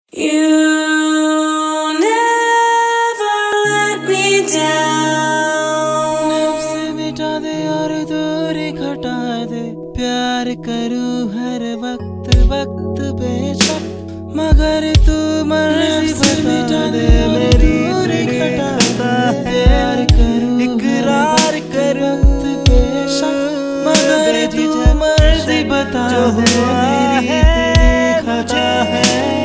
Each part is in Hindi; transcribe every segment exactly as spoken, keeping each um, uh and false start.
You never let me down। नफ्स मिटा दे और दूरी घटा दे, प्यार करूं हर वक्त वक्त बेशक, मगर तू मर्जी बता दे मेरी दूरी घटा दे। प्यार करूं इकरार करूं बेशक, मगर तू मर्जी बता दे मेरी दूरी घटा है।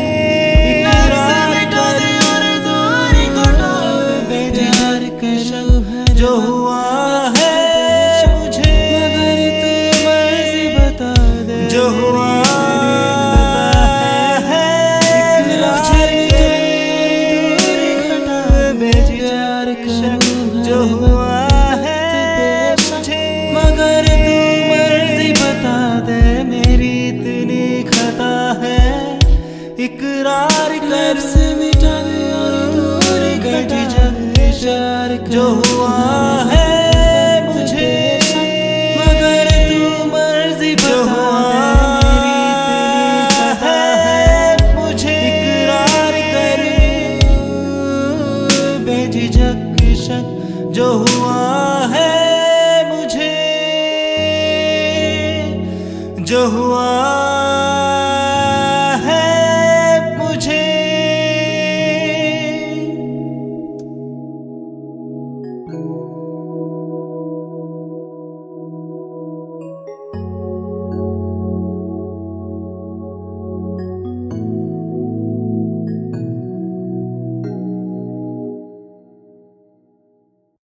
जो हुआ है मुझे मगर तू मर्जी बता दे, जो हुआ है जो हुआ है मुझे, मगर तू मर्जी बता दे मेरी इतनी खता है। इकरार कर से मिटा दे और दूरी घटी जब जो हुआ है मुझे, मगर तू मर्जी बता दे मेरी है मुझे। इकरार कर बेझिझक शक, जो हुआ है मुझे, जो हुआ